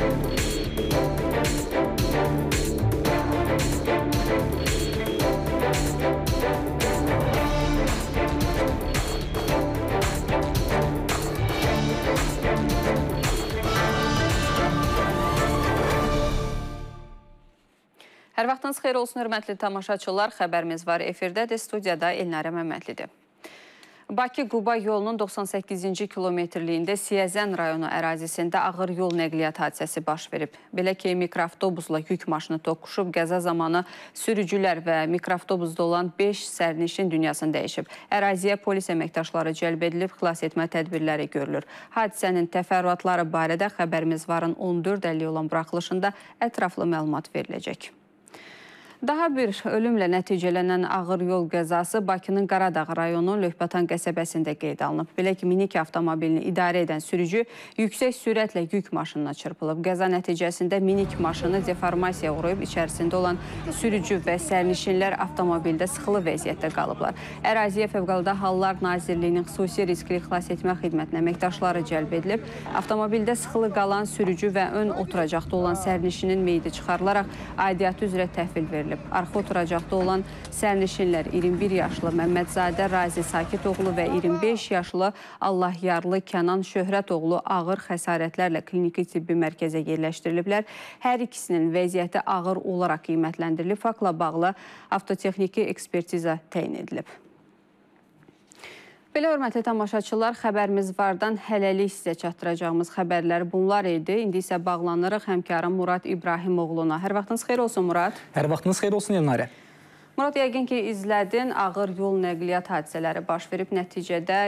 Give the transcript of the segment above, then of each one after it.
Hər vaxtınız xeyir olsun, hörmətli tamaşaçılar. Xəbərimiz var efirdədir. Studiyada Elnarə Məmmədlidir. Bakı-Quba yolunun 98-ci kilometrliyində Siyəzən rayonu ərazisində ağır yol nəqliyyat hadisəsi baş verib. Belə ki, mikroavtobusla yük maşını toqquşub, qəza zamanı sürücülər və mikroavtobusda olan 5 sərnişin dünyasını dəyişib. Əraziyə polis əməkdaşları cəlb edilib, xilas etmə tədbirləri görülür. Hadisənin təfərrüatları barədə xəbərimiz varın 14:50 olan buraxılışında ətraflı məlumat veriləcək. Daha bir ölümlə nəticələnən ağır yol qəzası Bakının Qaradağ rayonu Lökbatan qəsəbəsində qeyd alınıb. Belə ki, minik avtomobilini idarə edən sürücü yüksək sürətlə yük maşınına çırpılıb. Qəza nəticəsində minik maşını deformasiyaya uğrayıb, içərisində olan sürücü və sərnişinlər avtomobildə sıxılı vəziyyətdə qalıblar. Əraziyə Fövqəladə Hallar Nazirliyinin xüsusi riskli xilas etmə xidmətinə əməkdaşları cəlb edilib. Avtomobildə sıxılı qalan sürücü və ön oturacaqda olan sərnişinin meyidi çıxarılaraq aidiyyatı üzrə təhvil verilib. Arxa oturacaqda olan sərnişinlər 21 yaşlı Məmmədzadə Razi Sakitoğlu və 25 yaşlı Allahyarlı Kənan Şöhrətoğlu ağır xəsarətlərlə kliniki tibbi mərkəzə yerləşdiriliblər. Hər ikisinin vəziyyəti ağır olaraq qiymətləndirilib. Faktla bağlı avtotexniki ekspertiza təyin edilib. Belə hörmətli tamaşaçılar, xəbərimiz vardan hələlik sizə çatdıracağımız xəbərlər bunlar idi. İndi isə bağlanırıq həmkarım Murad İbrahimoğluna. Hər vaxtınız xeyir olsun, Murad. Hər vaxtınız xeyir olsun, Elnarə. Murad, yəqin ki, izlədin, ağır yol nəqliyyat hadisələri baş verib. Nəticədə,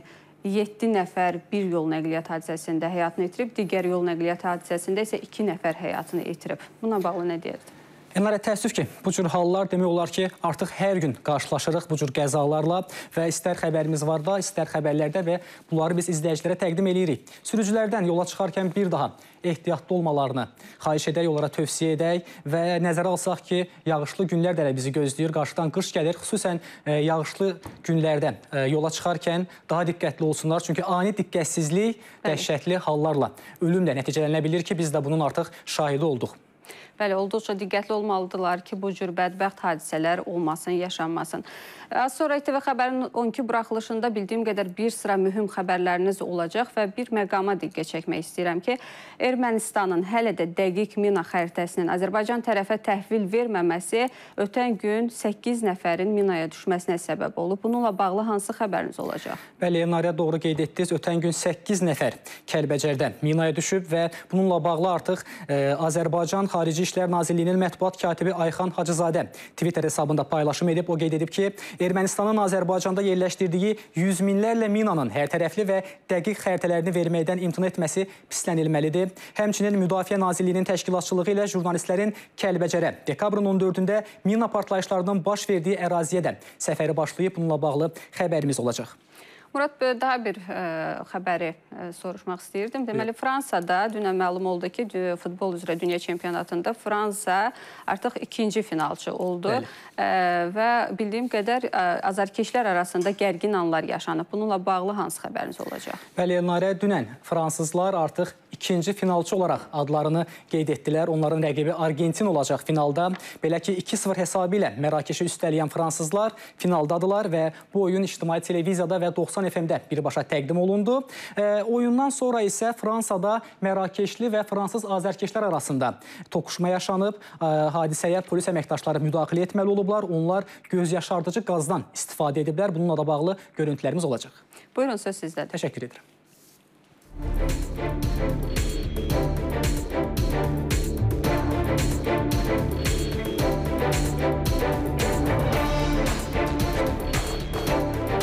7 nəfər bir yol nəqliyyat hadisəsində həyatını itirib, digər yol nəqliyyat hadisəsində isə 2 nəfər həyatını itirib. Buna bağlı nə deyirdi? Elnarə, təəssüf ki, bu cür hallar demək olar ki, artıq hər gün qarşılaşırıq bu cür qəzalarla və istər xəbərimiz var da, istər xəbərlərdə və bunları biz izləyicilərə təqdim edirik. Sürücülərdən yola çıxarkən bir daha ehtiyatlı olmalarını xahiş edək, onlara tövsiyə edək və nəzərə alsaq ki, yağışlı günlər də bizi gözləyir, qarşıdan qış gəlir. Xüsusən yağışlı günlərdə yola çıxarkən daha diqqətli olsunlar. Çünki ani diqqətsizlik dəhşətli hallarla, ölümlə nəticələnə bilir ki, biz də bunun artıq şahidi olduq. Bəli, olduqca diqqətli olmalıdırlar ki, bu cür bədbəxt hadisələr olmasın, yaşanmasın. Az sonra İTV Xəbərin 12 buraxılışında bildiyim qədər bir sıra mühüm xəbərləriniz olacaq və bir məqama diqqət çəkmək istəyirəm ki, Ermənistanın hələ də dəqiq mina xəritəsinin Azərbaycan tərəfə təhvil verməməsi ötən gün 8 nəfərin minaya düşməsinə səbəb olub. Bununla bağlı hansı xəbəriniz olacaq? Bəli, Elnarə, doğru qeyd etdiniz. Ötən gün 8 nəfər Kəlbəcərdə minaya düşüb və bununla bağlı artıq Azərbaycan Xarici İşlər Nazirliyinin mətbuat katibi Ayxan Hacızadə Twitter hesabında paylaşım edib. O qeyd edib ki, Ermənistanın Azərbaycanda yerləşdirdiyi yüz minlərlə minanın hərtərəfli və dəqiq xəritələrini verməkdən imtina etməsi pislənilməlidir. Həmçinin Müdafiə Nazirliyinin təşkilatçılığı ilə jurnalistlərin Kəlbəcərə dekabrın 14-də mina partlayışlarının baş verdiyi əraziyə də səfəri başlayıb. Bununla bağlı xəbərimiz olacaq. Murad, daha bir xəbəri soruşmaq istəyirdim. Deməli, Fransada dünən məlum oldu ki, futbol üzrə dünya çempionatında Fransa artıq ikinci finalçı oldu və bildiyim qədər azarkeşlər arasında gərgin anlar yaşanıb. Bununla bağlı hansı xəbəriniz olacaq? Bəli, Elnarə, dünən fransızlar artıq ikinci finalçı olaraq adlarını qeyd etdilər. Onların rəqibi Argentin olacaq finalda. Belə ki, 2-0 hesabı ilə Mərakeşi üstələyən fransızlar finaldadılar və bu oyun ictimai televiziyada və 90 FM-də birbaşa təqdim olundu. Oyundan sonra isə Fransada Mərakeşli və fransız azərkeşlər arasında toqquşma yaşanıb. Hadisəyə polis əməkdaşları müdaxilə etməli olublar. Onlar göz yaşardıcı qazdan istifadə ediblər. Bununla da bağlı görüntülərimiz olacaq. Buyurun, söz sizdədir. Təşəkkür edirəm.